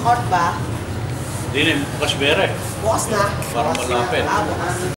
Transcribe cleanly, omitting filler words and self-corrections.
Court ba? Hindi na, bukas bere. Bukas na? Parang malapit. Bukas.